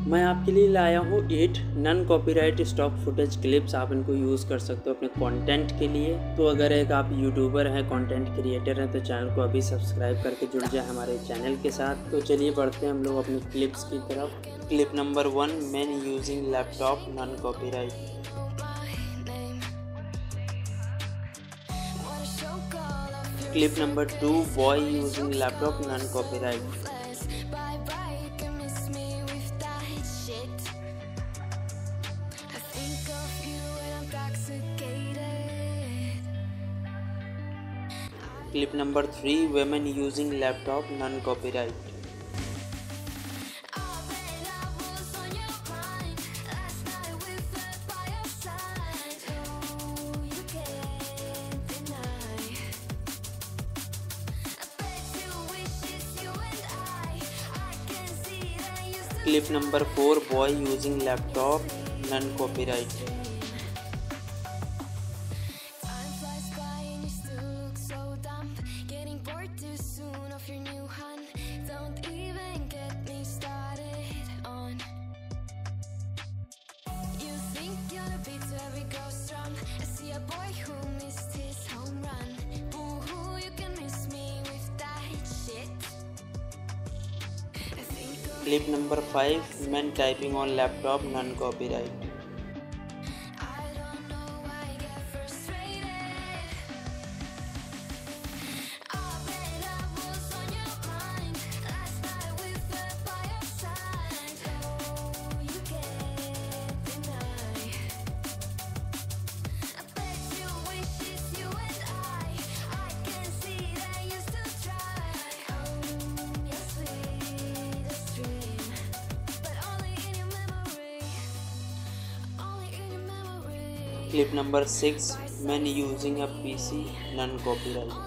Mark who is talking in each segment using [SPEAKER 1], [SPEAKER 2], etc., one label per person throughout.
[SPEAKER 1] मैं आपके लिए लाया हूँ 8 non copyright stock footage clips. आप इनको यूज़ कर सकते हो अपने कंटेंट के लिए। तो अगर एक आप यूट्यूबर हैं, कंटेंट क्रिएटर हैं, तो चैनल को अभी सब्सक्राइब करके जुड़ जाए हमारे चैनल के साथ। तो चलिए बढ़ते हैं हम लोग अपनी क्लिप्स की तरफ। Clip number 1, man using laptop non copyright. Clip number 2, boy using laptop non copyright. Clip number 3, women using laptop non copyright। Clip number 4, boy using laptop non copyright। Clip number 5, men typing on laptop non copyright। Clip number 6, men using a PC non copyright।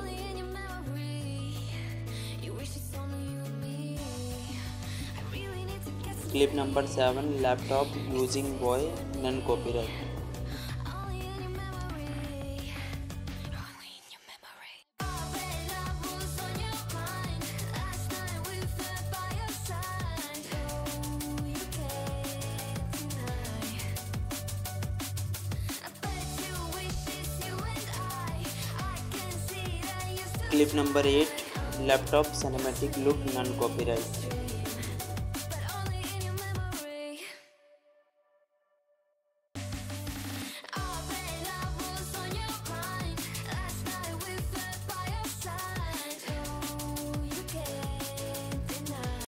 [SPEAKER 1] Clip number 7, laptop using boy non copyright। Clip number 8, laptop cinematic look non copyright.